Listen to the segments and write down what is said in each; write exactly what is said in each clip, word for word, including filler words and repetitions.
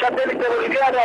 satélite boliviano.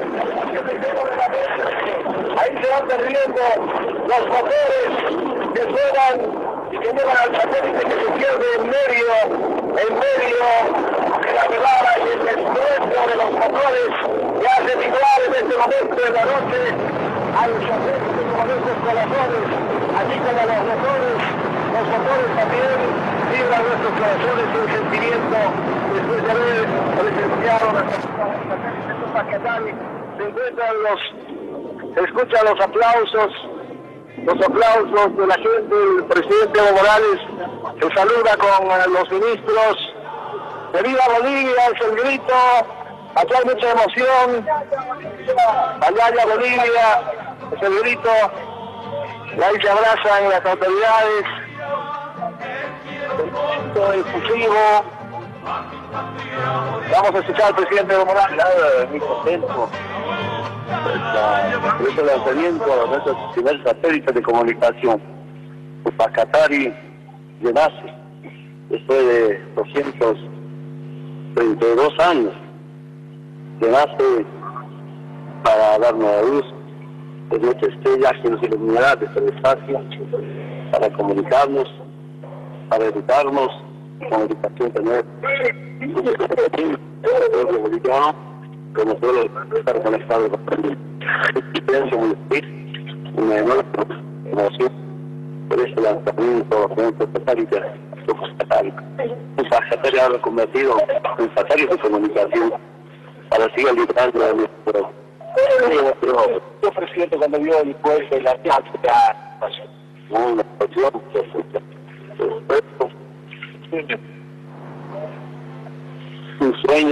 Ahí se van perdiendo los motores que suenan y que llevan al satélite que se pierde en medio, en medio de la velada y el estruendo de los motores que hace vibrar en este momento de la noche al satélite como de esos corazones, así como los motores, los motores también vibran nuestros corazones y el sentimiento después de haber presenciado la satélite de Paquetari. Se encuentran los, se escuchan los aplausos, los aplausos de la gente. El presidente Evo Morales se saluda con los ministros. ¡De viva Bolivia! Es el grito. Aquí hay mucha emoción. ¡Allá Bolivia! Es el grito. Y ahí se abrazan las autoridades. El grito efusivo. Vamos a escuchar al presidente Evo Morales. Muy contento. Por este lanzamiento de nuestro primer satélite de comunicación. Pacatari nace después de doscientos treinta y dos años. Que nace para darnos a luz de nuestra estrella que nos iluminará desde el espacio, para comunicarnos, para educarnos, comunicación tener el pueblo boliviano, como todo estar conectado con el silencio muy difícil, una enorme emoción por este lanzamiento de nuestro satélite. Un satélite ha convertido en satélite de comunicación para seguir librando de nuestro. Yo, presidente, cuando vio el pueblo de la teatría, una emoción, un sueño,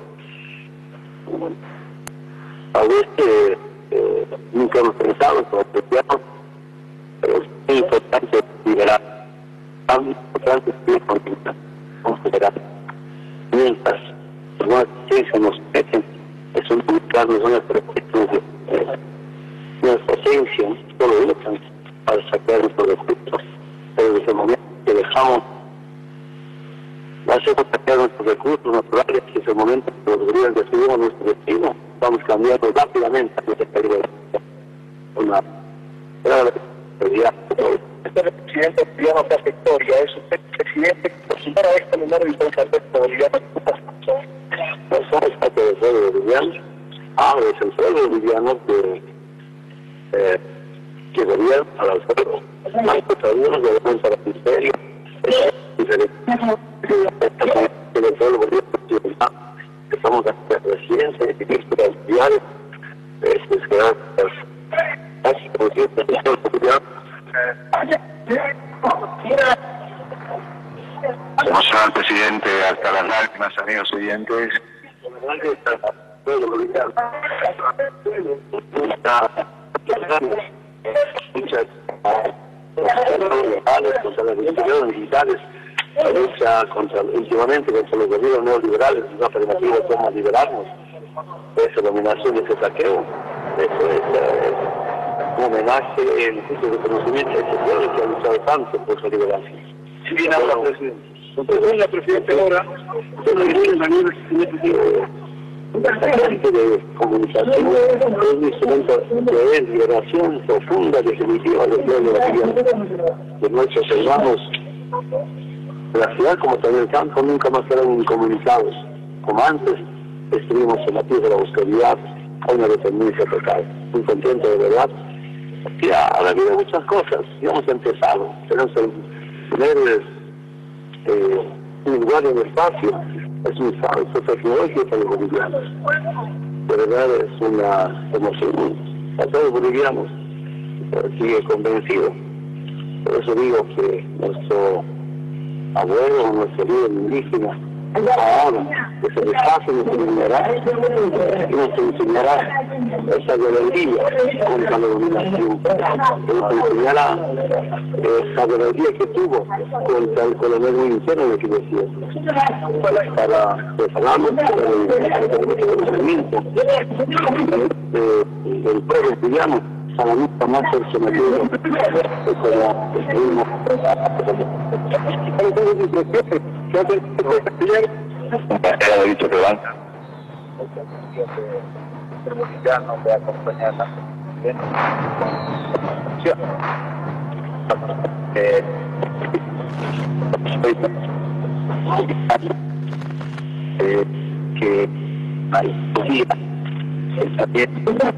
a veces eh, nunca hemos pensado, pero es muy importante liberar, tan importante es continuar, vamos a liberar. Mientras algunas ciencias nos meten, es un buscar, no son efectos de nuestra esencia, solo luchan para sacar nuestros recursos, pero desde el momento que dejamos hacemos sacar nuestros recursos naturales, que es el momento que nosotros decidimos nuestro destino, vamos cambiando rápidamente a nuestra calidad. Una realidad. Este presidente boliviano que hace historia, es usted presidente que por primera vez con el nombre del satélite boliviano. No somos parte del pueblo boliviano, ah, es el pueblo boliviano que, eh, que gobierna para el pueblo. Más todavía gobierna para el ministerio. El pueblo boliviano, estamos en la presidencia y ministros diarios, es esperar casi como si el pueblo boliviano. Emocionar al presidente hasta las lágrimas, amigos oyentes. Muchas contra los gobiernos militares, la lucha contra, últimamente contra los gobiernos neoliberales, una alternativa como liberarnos de esa dominación, de ese saqueo. Eso es eh, un homenaje, en justo reconocimiento de ese pueblo que ha luchado tanto por su liberación. Si bien habla el presidente. Entonces, la presidente ahora, un satélite de comunicación es un instrumento de liberación profunda, definitiva del pueblo boliviano, de nuestros hermanos de la ciudad como también el campo, nunca más serán incomunicados. Como antes estuvimos en la tierra de la oscuridad, hay una dependencia total. Muy contento de verdad. Sí, ha habido muchas cosas, ya hemos empezado, tenemos el primer eh, un lugar en el espacio, es un salto tecnológico para los bolivianos. De verdad es una emoción a todos los bolivianos, sigue convencido. Por eso digo que nuestro abuelo, nuestro líder indígena, ahora que se deshace nos enseñará, y nos enseñará esa rebeldía contra la dominación, nos enseñará esa rebeldía que tuvo contra el coronel Winston, que decía, para prepararnos para el reconocimiento del pueblo boliviano, para nunca más ser sometido como estuvimos. Era dicho que van. mucha atención de, de bolivianos de acompañar la eh, eh, que hay también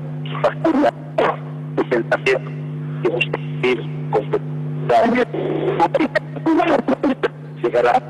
llegará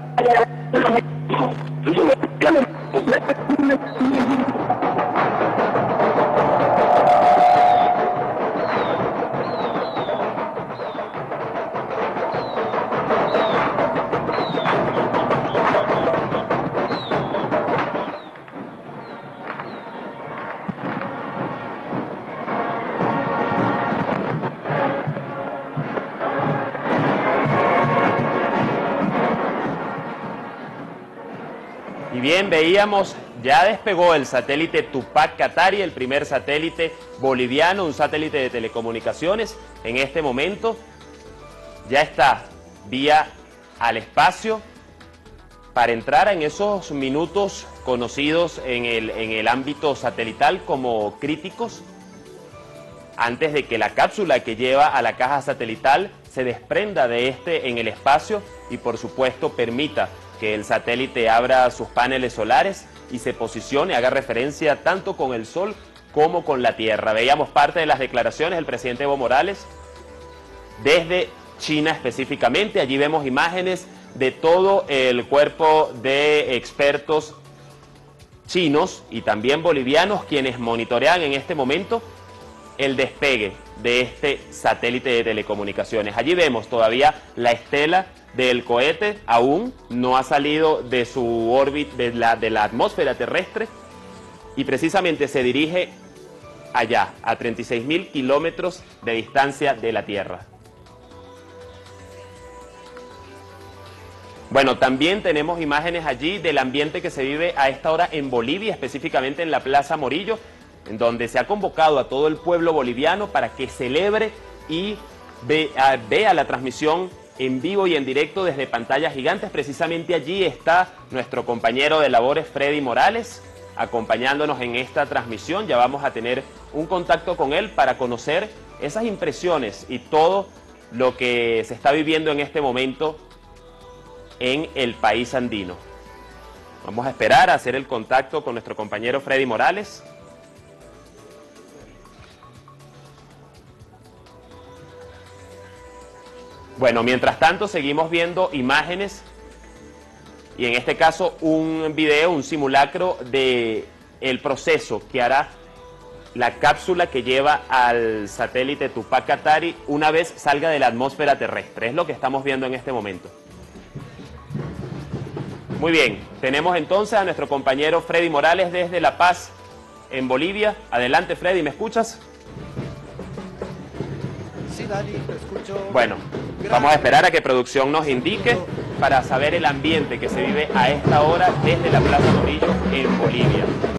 Y bien, veíamos, ya despegó el satélite Tupac Katari, el primer satélite boliviano, un satélite de telecomunicaciones. En este momento ya está vía al espacio para entrar en esos minutos conocidos en el, en el ámbito satelital como críticos, antes de que la cápsula que lleva a la caja satelital se desprenda de este en el espacio y por supuesto permita que el satélite abra sus paneles solares y se posicione, haga referencia tanto con el Sol como con la Tierra. Veíamos parte de las declaraciones del presidente Evo Morales desde China específicamente. Allí vemos imágenes de todo el cuerpo de expertos chinos y también bolivianos quienes monitorean en este momento el despegue de este satélite de telecomunicaciones. Allí vemos todavía la estela del cohete, aún no ha salido de su órbita, de la, de la atmósfera terrestre, y precisamente se dirige allá, a treinta y seis mil kilómetros de distancia de la Tierra. Bueno, también tenemos imágenes allí del ambiente que se vive a esta hora en Bolivia, específicamente en la Plaza Morillo, en donde se ha convocado a todo el pueblo boliviano para que celebre y vea, vea la transmisión en vivo y en directo desde pantallas gigantes. Precisamente allí está nuestro compañero de labores Freddy Morales acompañándonos en esta transmisión. Ya vamos a tener un contacto con él para conocer esas impresiones y todo lo que se está viviendo en este momento en el país andino. Vamos a esperar a hacer el contacto con nuestro compañero Freddy Morales. Bueno, mientras tanto seguimos viendo imágenes y en este caso un video, un simulacro de el proceso que hará la cápsula que lleva al satélite Tupac Katari una vez salga de la atmósfera terrestre. Es lo que estamos viendo en este momento. Muy bien, tenemos entonces a nuestro compañero Freddy Morales desde La Paz, en Bolivia. Adelante, Freddy, ¿me escuchas? Sí, Dani, te escucho. Bueno, vamos a esperar a que producción nos indique para saber el ambiente que se vive a esta hora desde la Plaza Morillo en Bolivia.